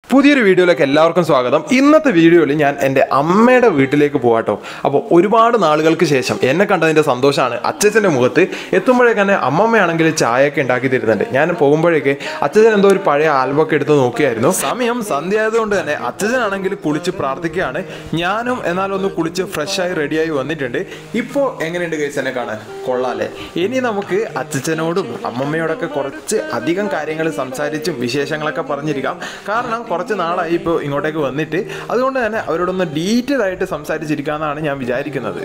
പുതിയൊരു വീഡിയോയിലേക്ക് എല്ലാവർക്കും സ്വാഗതം. ഇന്നത്തെ വീഡിയോയിൽ ഞാൻ എൻ്റെ അമ്മയുടെ വീട്ടിലേക്ക് പോകാട്ടോ. അപ്പോൾ ഒരുപാട് നാളുകൾക്ക് ശേഷം എന്നെ കണ്ടതിൻ്റെ സന്തോഷമാണ് അച്ഛൻ്റെ മുഖത്ത്. എത്തുമ്പോഴേക്ക് തന്നെ അമ്മമ്മയാണെങ്കിൽ ചായയൊക്കെ ഉണ്ടാക്കി തരുന്നുണ്ട്. ഞാൻ പോകുമ്പോഴേക്ക് അച്ഛൻ എന്തോ ഒരു പഴയ ആൽബമൊക്കെ എടുത്ത് നോക്കിയായിരുന്നു. സമയം സന്ധ്യ ആയതുകൊണ്ട് തന്നെ അച്ഛനാണെങ്കിൽ കുളിച്ച് പ്രാർത്ഥിക്കുകയാണ്. ഞാനും എന്നാലൊന്ന് കുളിച്ച് ഫ്രഷായി റെഡിയായി വന്നിട്ടുണ്ട്. ഇപ്പോൾ എങ്ങനെയുണ്ട് ഗൈസ് എന്നെ കാണാൻ? കൊള്ളാല്ലേ? ഇനി നമുക്ക് അച്ഛനോടും അമ്മമ്മയോടൊക്കെ കുറച്ച് അധികം കാര്യങ്ങൾ സംസാരിച്ചും വിശേഷങ്ങളൊക്കെ പറഞ്ഞിരിക്കാം. കാരണം കുറച്ച് നാളായി ഇപ്പോൾ ഇങ്ങോട്ടേക്ക് വന്നിട്ട്, അതുകൊണ്ട് തന്നെ അവരോടൊന്ന് ഡീറ്റെയിൽ ആയിട്ട് സംസാരിച്ചിരിക്കാമെന്നാണ് ഞാൻ വിചാരിക്കുന്നത്.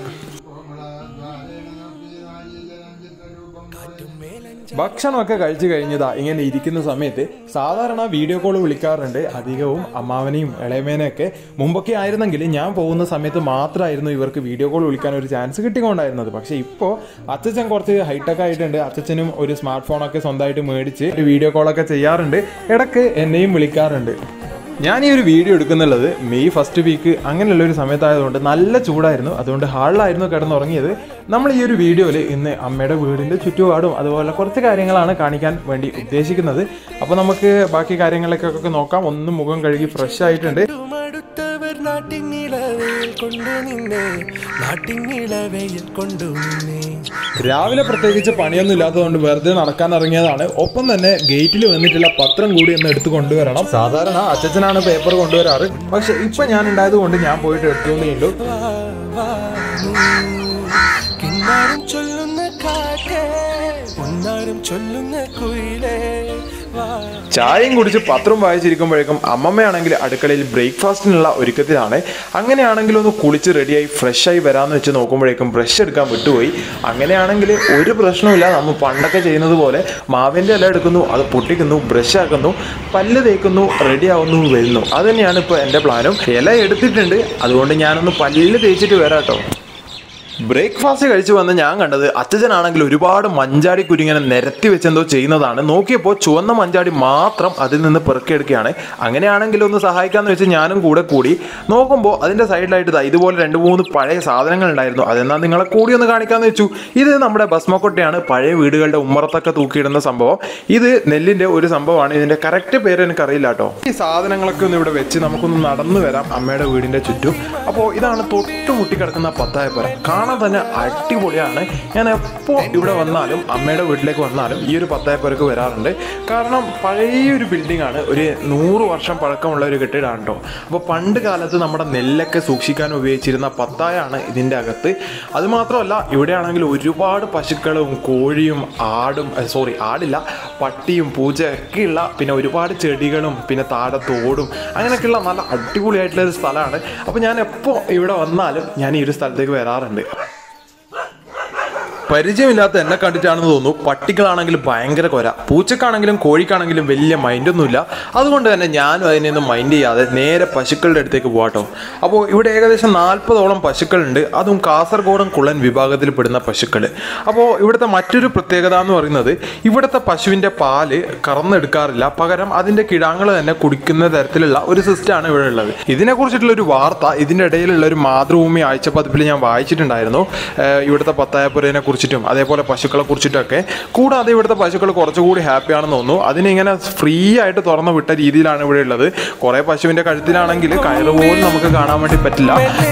ഭക്ഷണമൊക്കെ കഴിച്ചു കഴിഞ്ഞതാ ഇങ്ങനെ ഇരിക്കുന്ന സമയത്ത് സാധാരണ വീഡിയോ കോൾ വിളിക്കാറുണ്ട് അധികവും അമ്മാവനെയും ഇളയമേനെയൊക്കെ. മുമ്പൊക്കെ ആയിരുന്നെങ്കിൽ ഞാൻ പോകുന്ന സമയത്ത് മാത്രമായിരുന്നു ഇവർക്ക് വീഡിയോ കോൾ വിളിക്കാൻ ഒരു ചാൻസ് കിട്ടിക്കൊണ്ടായിരുന്നത്. പക്ഷേ ഇപ്പോൾ അച്ഛൻ കുറച്ച് ഹൈടെക് ആയിട്ടുണ്ട്. അച്ഛനും ഒരു സ്മാർട്ട് ഫോണൊക്കെ സ്വന്തമായിട്ട് മേടിച്ച് ഒരു വീഡിയോ കോളൊക്കെ ചെയ്യാറുണ്ട്. ഇടയ്ക്ക് എന്നെയും വിളിക്കാറുണ്ട്. ഞാൻ ഈ ഒരു വീഡിയോ എടുക്കുന്നുള്ളത് മെയ് ഫസ്റ്റ് വീക്ക് അങ്ങനെയുള്ളൊരു സമയത്തായതുകൊണ്ട് നല്ല ചൂടായിരുന്നു. അതുകൊണ്ട് ഹാളിലായിരുന്നു കിടന്നുറങ്ങിയത്. നമ്മൾ ഈ ഒരു വീഡിയോയിൽ ഇന്ന് അമ്മയുടെ വീടിൻ്റെ ചുറ്റുപാടും അതുപോലെ കുറച്ച് കാര്യങ്ങളാണ് കാണിക്കാൻ വേണ്ടി ഉദ്ദേശിക്കുന്നത്. അപ്പോൾ നമുക്ക് ബാക്കി കാര്യങ്ങളിലേക്കൊക്കെ നോക്കാം. ഒന്ന് മുഖം കഴുകി ഫ്രഷ് ആയിട്ടുണ്ട്. രാവിലെ പ്രത്യേകിച്ച് പണിയൊന്നും ഇല്ലാത്തതുകൊണ്ട് വെറുതെ നടക്കാൻ ഇറങ്ങിയതാണ്. ഒപ്പം തന്നെ ഗേറ്റിൽ വന്നിട്ടുള്ള പത്രം കൂടി ഒന്ന് എടുത്തു കൊണ്ടുവരണം. സാധാരണ അച്ഛനാണ് പേപ്പർ കൊണ്ടുവരാറ്, പക്ഷെ ഇപ്പൊ ഞാൻ ഉണ്ടായത് കൊണ്ട് ഞാൻ പോയിട്ട് എടുത്തുകൊണ്ടേയുള്ളൂ. ചായയും കുടിച്ച് പത്രം വായിച്ചിരിക്കുമ്പോഴേക്കും അമ്മമ്മയാണെങ്കിൽ അടുക്കളയിൽ ബ്രേക്ക്ഫാസ്റ്റിനുള്ള ഒരുക്കത്തിലാണ്. അങ്ങനെയാണെങ്കിൽ ഒന്ന് കുളിച്ച് റെഡിയായി ഫ്രഷായി വരാമെന്ന് വെച്ച് നോക്കുമ്പോഴേക്കും ബ്രഷ് എടുക്കാൻ വിട്ടുപോയി. അങ്ങനെയാണെങ്കിൽ ഒരു പ്രശ്നമില്ല, നമ്മൾ പണ്ടൊക്കെ ചെയ്യുന്നത് പോലെ മാവിൻ്റെ ഇല എടുക്കുന്നു, അത് പൊട്ടിക്കുന്നു, ബ്രഷ് ആക്കുന്നു, പല്ല് തേക്കുന്നു, റെഡി ആവുന്നു, വരുന്നു. അത് തന്നെയാണ് ഇപ്പോൾ എൻ്റെ പ്ലാനും. ഇല എടുത്തിട്ടുണ്ട്, അതുകൊണ്ട് ഞാനൊന്ന് പല്ല് തേച്ചിട്ട് വരാം കേട്ടോ. ബ്രേക്ക്ഫാസ്റ്റ് കഴിച്ചു വന്ന് ഞാൻ കണ്ടത് അച്ഛനാണെങ്കിൽ ഒരുപാട് മഞ്ചാടി കുരുങ്ങനെ നിരത്തി വെച്ചെന്തോ ചെയ്യുന്നതാണ്. നോക്കിയപ്പോൾ ചുവന്ന മഞ്ചാടി മാത്രം അതിൽ നിന്ന് പെറുക്കിയെടുക്കുകയാണ്. അങ്ങനെയാണെങ്കിൽ ഒന്ന് സഹായിക്കാമെന്ന് വെച്ച് ഞാനും കൂടെ കൂടി. നോക്കുമ്പോൾ അതിൻ്റെ സൈഡിലായിട്ട് ഇതുപോലെ 2-3 പഴയ സാധനങ്ങൾ ഉണ്ടായിരുന്നു. അതെന്നാൽ നിങ്ങളെ കൂടി ഒന്ന് കാണിക്കാമെന്ന് വെച്ചു. ഇത് നമ്മുടെ ഭസ്മക്കൊട്ടയാണ്. പഴയ വീടുകളുടെ ഉമ്മറത്തൊക്കെ തൂക്കിയിടുന്ന സംഭവം. ഇത് നെല്ലിൻ്റെ ഒരു സംഭവമാണ്. ഇതിൻ്റെ കറക്റ്റ് പേര് എനിക്കറിയില്ല കേട്ടോ. ഈ സാധനങ്ങളൊക്കെ ഒന്ന് ഇവിടെ വെച്ച് നമുക്കൊന്ന് നടന്നു വരാം അമ്മയുടെ വീടിൻ്റെ ചുറ്റും. അപ്പോൾ ഇതാണ് തൊട്ടുമുട്ടി കിടക്കുന്ന പത്തായപ്പുര. കാണാൻ തന്നെ അടിപൊളിയാണ്. ഞാൻ എപ്പോൾ ഇവിടെ വന്നാലും അമ്മയുടെ വീട്ടിലേക്ക് വന്നാലും ഈ ഒരു പത്തായപ്പുരക്ക് വരാറുണ്ട്. കാരണം പഴയൊരു ബിൽഡിംഗ് ആണ്, ഒരു 100 വർഷം പഴക്കമുള്ള ഒരു കെട്ടിടമാണ് കേട്ടോ. അപ്പോൾ പണ്ട് കാലത്ത് നമ്മുടെ നെല്ലൊക്കെ സൂക്ഷിക്കാൻ ഉപയോഗിച്ചിരുന്ന പത്തായാണ് ഇതിൻ്റെ അകത്ത്. അതുമാത്രമല്ല ഇവിടെയാണെങ്കിൽ ഒരുപാട് പശുക്കളും കോഴിയും ആടില്ല, പട്ടിയും പൂച്ചയൊക്കെയുള്ള, പിന്നെ ഒരുപാട് ചെടികളും പിന്നെ താഴെ തോടും അങ്ങനെയൊക്കെയുള്ള നല്ല അടിപൊളിയായിട്ടുള്ള ഒരു സ്ഥലമാണ്. അപ്പോൾ ഞാൻ എപ്പോൾ ഇവിടെ വന്നാലും ഞാൻ ഈ ഒരു സ്ഥലത്തേക്ക് വരാറുണ്ട്. പരിചയമില്ലാത്ത എന്നെ കണ്ടിട്ടാണെന്ന് തോന്നുന്നു. പട്ടികളാണെങ്കിലും ഭയങ്കര കൊര, പൂച്ചക്കാണെങ്കിലും കോഴിക്കാണെങ്കിലും വലിയ മൈൻഡൊന്നുമില്ല. അതുകൊണ്ട് തന്നെ ഞാനും അതിനെയൊന്നും മൈൻഡ് ചെയ്യാതെ നേരെ പശുക്കളുടെ അടുത്തേക്ക് പോകാട്ടോ. അപ്പോൾ ഇവിടെ ഏകദേശം 40ഓളം പശുക്കളുണ്ട്. അതും കാസർഗോഡൻ കുളൻ വിഭാഗത്തിൽ പെടുന്ന പശുക്കൾ. അപ്പോൾ ഇവിടുത്തെ മറ്റൊരു പ്രത്യേകത എന്ന് പറയുന്നത് ഇവിടുത്തെ പശുവിൻ്റെ പാല് കറന്നെടുക്കാറില്ല, പകരം അതിൻ്റെ കിടാങ്ങൾ തന്നെ കുടിക്കുന്ന തരത്തിലുള്ള ഒരു സിസ്റ്റമാണ് ഇവിടെ ഉള്ളത്. ഇതിനെക്കുറിച്ചിട്ടുള്ള ഒരു വാർത്ത ഇതിൻ്റെ ഇടയിലുള്ള ഒരു മാതൃഭൂമി ആഴ്ചപ്പതിപ്പിൽ ഞാൻ വായിച്ചിട്ടുണ്ടായിരുന്നു. ഇവിടുത്തെ പത്തായപ്പുരയെ കുറിച്ചിട്ടും അതേപോലെ പശുക്കളെ കുറിച്ചിട്ടൊക്കെ. കൂടാതെ ഇവിടുത്തെ പശുക്കൾ കുറച്ചുകൂടി ഹാപ്പിയാണെന്ന് തോന്നുന്നു. അതിനിങ്ങനെ ഫ്രീ ആയിട്ട് തുറന്നു വിട്ട രീതിയിലാണ് ഇവിടെ ഉള്ളത്. കുറേ പശുവിൻ്റെ കഴുത്തിലാണെങ്കിൽ കയറ് പോലും നമുക്ക് കാണാൻ വേണ്ടി പറ്റില്ല.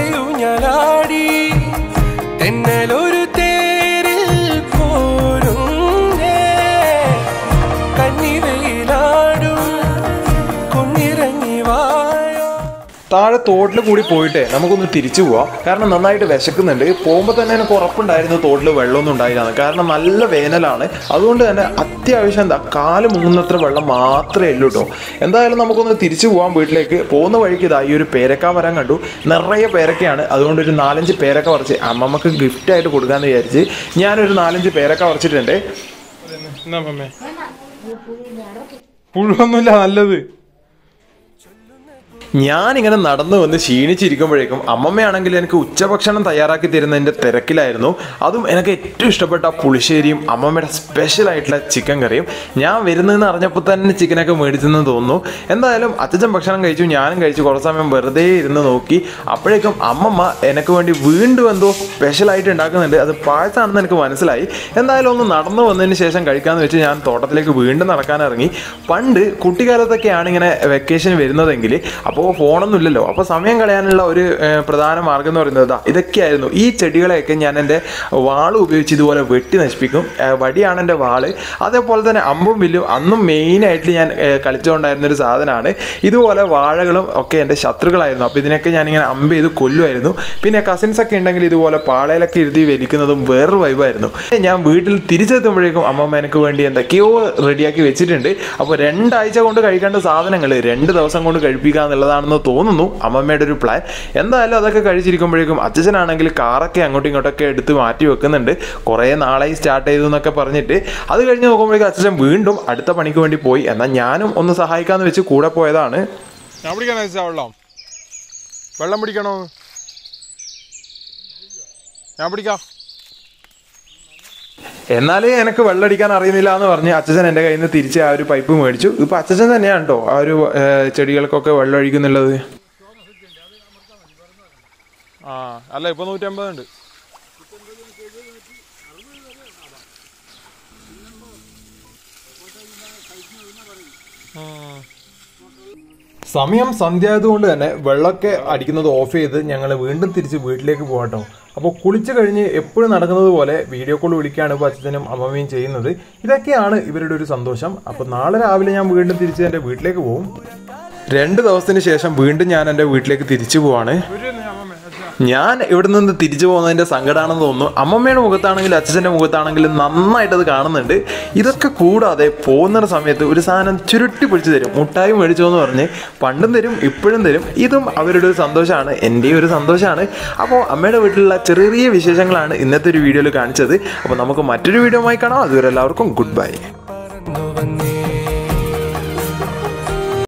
താഴെ തോട്ടിൽ കൂടി പോയിട്ട് നമുക്കൊന്ന് തിരിച്ചു പോവാം. കാരണം നന്നായിട്ട് വിശക്കുന്നുണ്ട്. പോകുമ്പോൾ തന്നെ എനിക്ക് ഉറപ്പുണ്ടായിരുന്നു തോട്ടിൽ വെള്ളമൊന്നും ഉണ്ടായില്ലാന്ന്. കാരണം നല്ല വേനലാണ്. അതുകൊണ്ട് തന്നെ അത്യാവശ്യം കാല് മുങ്ങുന്നത്ര വെള്ളം മാത്രമേ ഉള്ളൂ കേട്ടോ. എന്തായാലും നമുക്കൊന്ന് തിരിച്ചു പോകാം വീട്ടിലേക്ക്. പോകുന്ന വഴിക്ക് ഈ ഒരു പേരക്ക മരം കണ്ടു. നിറയെ പേരക്കയാണ്. അതുകൊണ്ട് ഒരു 4-5 പേരക്ക പറിച്ച് അമ്മമ്മക്ക് ഗിഫ്റ്റായിട്ട് കൊടുക്കാമെന്ന് വിചാരിച്ച് ഞാനൊരു 4-5 പേരക്ക പറിച്ചിട്ടുണ്ട്. പുഴുവൊന്നുമില്ല, നല്ലത്. ഞാനിങ്ങനെ നടന്നു വന്ന് ക്ഷീണിച്ചിരിക്കുമ്പോഴേക്കും അമ്മമ്മയാണെങ്കിൽ എനിക്ക് ഉച്ചഭക്ഷണം തയ്യാറാക്കി തരുന്നതിൻ്റെ തിരക്കിലായിരുന്നു. അതും എനിക്ക് ഏറ്റവും ഇഷ്ടപ്പെട്ട പുളിശ്ശേരിയും അമ്മമ്മയുടെ സ്പെഷ്യൽ ആയിട്ടുള്ള ചിക്കൻ കറിയും. ഞാൻ വരുന്നതെന്ന് അറിഞ്ഞപ്പോൾ തന്നെ ചിക്കനൊക്കെ മേടിച്ചെന്ന് തോന്നുന്നു. എന്തായാലും അച്ഛൻ ഭക്ഷണം കഴിച്ചു, ഞാനും കഴിച്ചു. കുറച്ച് സമയം വെറുതെ ഇരുന്ന് നോക്കി. അപ്പോഴേക്കും അമ്മമ്മ എനിക്ക് വേണ്ടി വീണ്ടും എന്തോ സ്പെഷ്യലായിട്ട് ഉണ്ടാക്കുന്നുണ്ട്. അത് പായസമാണെന്ന് എനിക്ക് മനസ്സിലായി. എന്തായാലും ഒന്ന് നടന്നു വന്നതിന് ശേഷം കഴിക്കാമെന്ന് വെച്ച് ഞാൻ തോട്ടത്തിലേക്ക് വീണ്ടും നടക്കാനിറങ്ങി. പണ്ട് കുട്ടിക്കാലത്തൊക്കെയാണ് ഇങ്ങനെ വെക്കേഷൻ വരുന്നതെങ്കിൽ അപ്പോൾ ഫോണൊന്നും ഇല്ലല്ലോ. അപ്പോൾ സമയം കളയാനുള്ള ഒരു പ്രധാന മാർഗ്ഗം എന്ന് പറയുന്നത് ഇതൊക്കെയായിരുന്നു. ഈ ചെടികളെയൊക്കെ ഞാൻ എൻ്റെ വാള് ഉപയോഗിച്ച് ഇതുപോലെ വെട്ടി നശിപ്പിക്കും. വടിയാണ് എൻ്റെ വാള്. അതേപോലെ തന്നെ അമ്പും വില്ലും അന്നും മെയിനായിട്ട് ഞാൻ കളിച്ചുകൊണ്ടായിരുന്നൊരു സാധനമാണ്. ഇതുപോലെ വാഴകളും ഒക്കെ എൻ്റെ ശത്രുക്കളായിരുന്നു. അപ്പോൾ ഇതിനൊക്കെ ഞാനിങ്ങനെ അമ്പ് ചെയ്ത് കൊല്ലുമായിരുന്നു. പിന്നെ കസിൻസൊക്കെ ഉണ്ടെങ്കിൽ ഇതുപോലെ പാളയിലൊക്കെ ഇരുത്തി വലിക്കുന്നതും വേറൊരു വൈബായിരുന്നു. ഞാൻ വീട്ടിൽ തിരിച്ചെത്തുമ്പോഴേക്കും അമ്മമ്മ എനിക്ക് വേണ്ടി എന്തൊക്കെയോ റെഡിയാക്കി വെച്ചിട്ടുണ്ട്. അപ്പോൾ 2 ആഴ്ച കൊണ്ട് കഴിക്കേണ്ട സാധനങ്ങൾ 2 ദിവസം കൊണ്ട് കഴിപ്പിക്കുക എന്നുള്ളതാണെന്ന് തോന്നുന്നു അമ്മമ്മയുടെ ഒരു പ്ലാൻ. എന്തായാലും അതൊക്കെ കഴിച്ചിരിക്കുമ്പോഴേക്കും അച്ഛനാണെങ്കിൽ കാറൊക്കെ അങ്ങോട്ടും ഇങ്ങോട്ടൊക്കെ എടുത്ത് മാറ്റി വെക്കുന്നുണ്ട്. കുറേ നാളായി സ്റ്റാർട്ട് ചെയ്തു എന്നൊക്കെ പറഞ്ഞിട്ട്. അത് കഴിഞ്ഞ് നോക്കുമ്പോഴേക്കും അച്ഛൻ വീണ്ടും അടുത്ത പണിക്ക് വേണ്ടി പോയി. എന്നാൽ ഞാനും ഒന്ന് സഹായിക്കാമെന്ന് വെച്ച് കൂടെ പോയതാണ്. ഞാൻ പിടിക്കാൻ വെള്ളം പിടിക്കണോ? ഞാൻ പിടിക്കാം. എന്നാലേ എനിക്ക് വെള്ളമടിക്കാൻ അറിയുന്നില്ല എന്ന് പറഞ്ഞ് അച്ഛൻ എൻ്റെ കയ്യിൽ നിന്ന് തിരിച്ച് ആ ഒരു പൈപ്പ് മേടിച്ചു. ഇപ്പം അച്ഛൻ തന്നെയാണ് കേട്ടോ ആ ഒരു ചെടികൾക്കൊക്കെ വെള്ളം ഒഴിക്കുന്നുള്ളത്. അല്ല ഇപ്പൊ 150 ഉണ്ട്. സമയം സന്ധ്യ ആയതുകൊണ്ട് തന്നെ വെള്ളമൊക്കെ അടിക്കുന്നത് ഓഫ് ചെയ്ത് ഞങ്ങൾ വീണ്ടും തിരിച്ച് വീട്ടിലേക്ക് പോകട്ടോ. അപ്പോൾ കുളിച്ച് കഴിഞ്ഞ് എപ്പോഴും നടക്കുന്നത് പോലെ വീഡിയോ കോൾ വിളിക്കുകയാണ് ഇപ്പോൾ അച്ഛനും അമ്മമ്മയും ചെയ്യുന്നത്. ഇതൊക്കെയാണ് ഇവരുടെ ഒരു സന്തോഷം. അപ്പോൾ നാളെ രാവിലെ ഞാൻ വീണ്ടും തിരിച്ച് എൻ്റെ വീട്ടിലേക്ക് പോകും. 2 ദിവസത്തിന് ശേഷം വീണ്ടും ഞാൻ എൻ്റെ വീട്ടിലേക്ക് തിരിച്ചു പോവാണ്. ഞാൻ ഇവിടെ നിന്ന് തിരിച്ചു പോകുന്നതിൻ്റെ സങ്കടമാണെന്ന് തോന്നുന്നു. അമ്മമ്മയുടെ മുഖത്താണെങ്കിലും അച്ഛൻ്റെ മുഖത്താണെങ്കിലും നന്നായിട്ടത് കാണുന്നുണ്ട്. ഇതൊക്കെ കൂടാതെ പോകുന്ന സമയത്ത് ഒരു സാധനം ചുരുട്ടി പിടിച്ചു തരും. മുട്ടായി മേടിച്ചോ എന്ന് പറഞ്ഞ് പണ്ടും തരും ഇപ്പോഴും തരും. ഇതും അവരുടെ ഒരു സന്തോഷമാണ്, എൻ്റെയും ഒരു സന്തോഷമാണ്. അപ്പോൾ അമ്മയുടെ വീട്ടിലുള്ള ചെറിയ വിശേഷങ്ങളാണ് ഇന്നത്തെ ഒരു വീഡിയോയിൽ കാണിച്ചത്. അപ്പോൾ നമുക്ക് മറ്റൊരു വീഡിയോ ആയി കാണാം. അതുവരെ എല്ലാവർക്കും ഗുഡ് ബൈ.